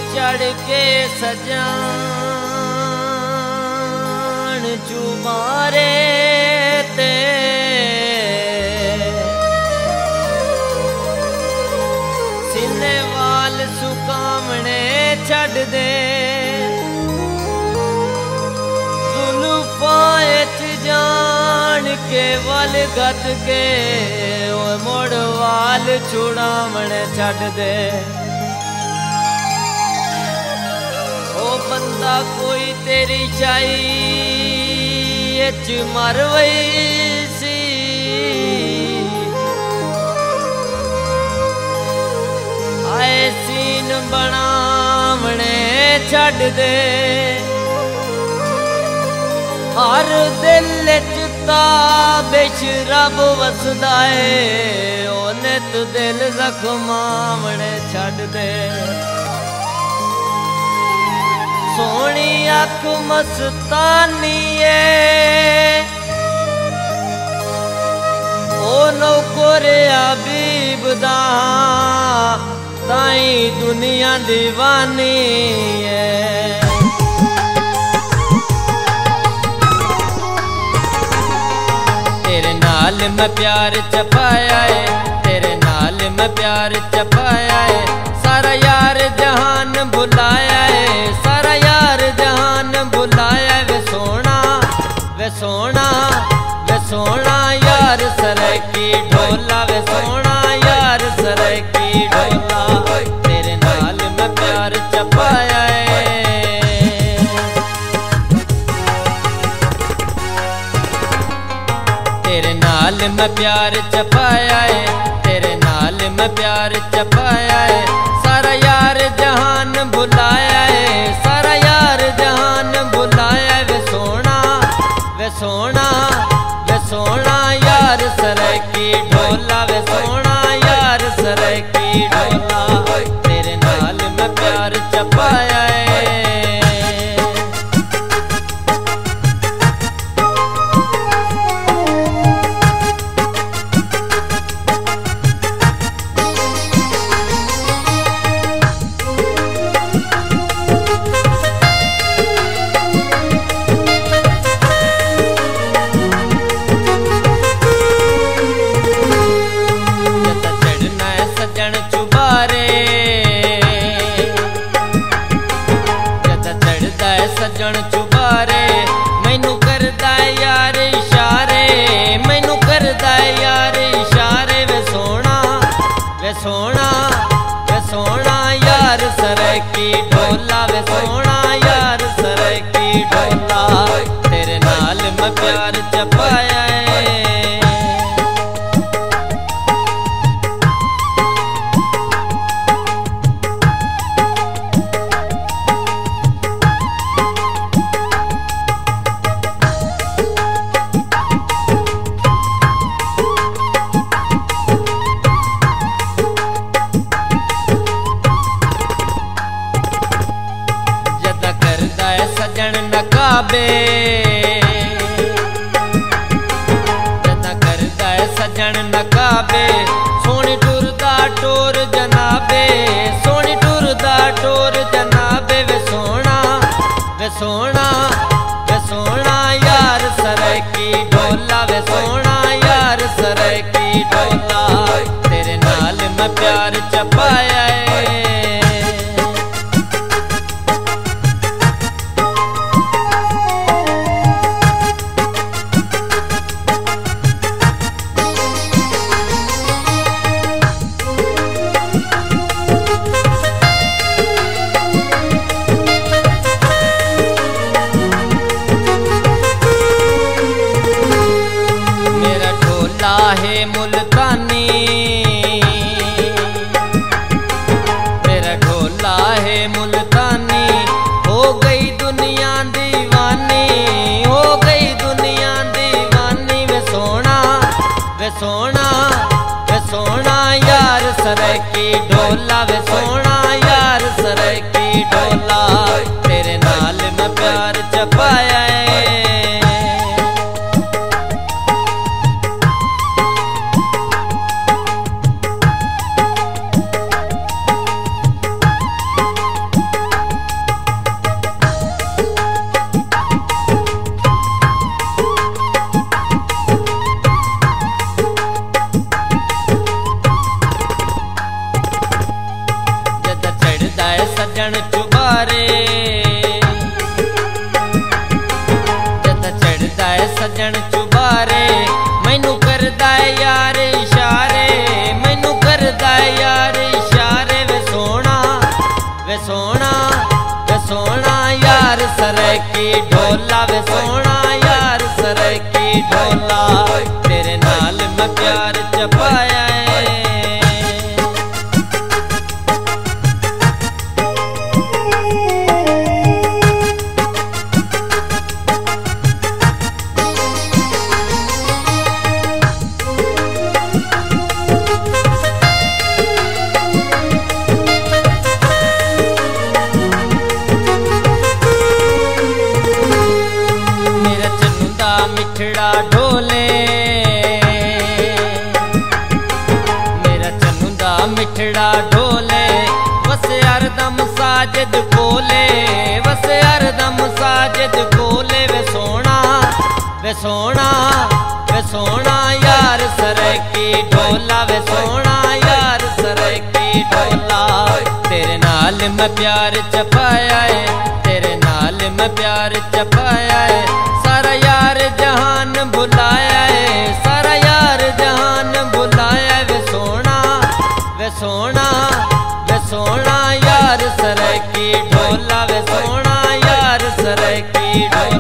चढ़ के सजान चुमारे ते सीने वाल सुकामने छड़ दे जान के वल गत के मोड़ वाल छुड़ावण छड़ दे ओ बंदा कोई तेरी चाई मर वही सी आए सीन बनावने छड़ दे हर दिल ताबिश रब वसदा है ओने तू दिल जख्मावने छड़ दे सोनी अख मस्तानी ओ नौकर हबीब दा ताई दुनिया दीवानी है तेरे नाल मैं प्यार चपाया है तेरे नाल मैं प्यार चपाया है सारा यार जहान बुलाया है सारा यार जहान बुलाया वे सोना वे सोना वे सोना यार सरकी ढोला वे सोना यार सरकी ढोला तेरे नाल मैं प्यार चपाया है तेरे नाल मैं प्यार चपाया है तेरे नाल मैं प्यार चपाया है सारा यार जहान बुलाया है सारा यार जहान बुलाया वे सोना वे सोना वे सोना यार सरकी ढोला वे सोना यार सरकी ढोला तेरे नाल मैं प्यार चपाया है सजन चुबारे मैनू करदा यार इशारे मैनू करदा यार इशारे वे सोना वे सोना वे सोना यार सरकी ढोला वे सोना यार सरकी ढोला तेरे नाल मैं प्यार चपाया है सजन नकाबे जदा करदा है सजन नकाबे सोनी टुरदा टोर जनाबे सोनी टुरदा टोर जनाबे वे सोना वे सोना वे सोना यार सरकी ढोला वे सोना यार सरकी ढोला तेरे नाल मैं प्यार चपाया है है मुल्तानी मेरा ढोला है मुल्तानी हो गई दुनिया दीवानी हो गई दुनिया दीवानी वे सोना वे सोना वे सोना यार सरकी ढोला वे सोना यार सरकी ढोला तेरे नाल मैं प्यार चपाया है है सजन चुबारे, जद चढ़दा है सजन चुबारे, मैनू करदा है यार इशारे, मैनू करदा है यार इशारे। वे सोना वे सोना वे सोना यार सरकी ढोला, वे सोना यार सरकी ढोला, तेरे नाल मैं प्यार जपाया है। मिठड़ा ढोले मेरा चन्नू दा मिठड़ा ढोले, वसे हरदम साजिद कोले, वसे हरदम साजिद कोले। वे सोना वे सोना वे सोना यार सरकी ढोला, वे सोना यार सरकी ढोला, तेरे नाल मैं प्यार जपाया है, तेरे नाल मैं प्यार जपाया है। सारा यार जहान बुलाया है, सारा यार जहान बुलाया है। वे सोना वे सोना वे सोना यार सरकी ढोला, वे सोना यार सरकी ढोला।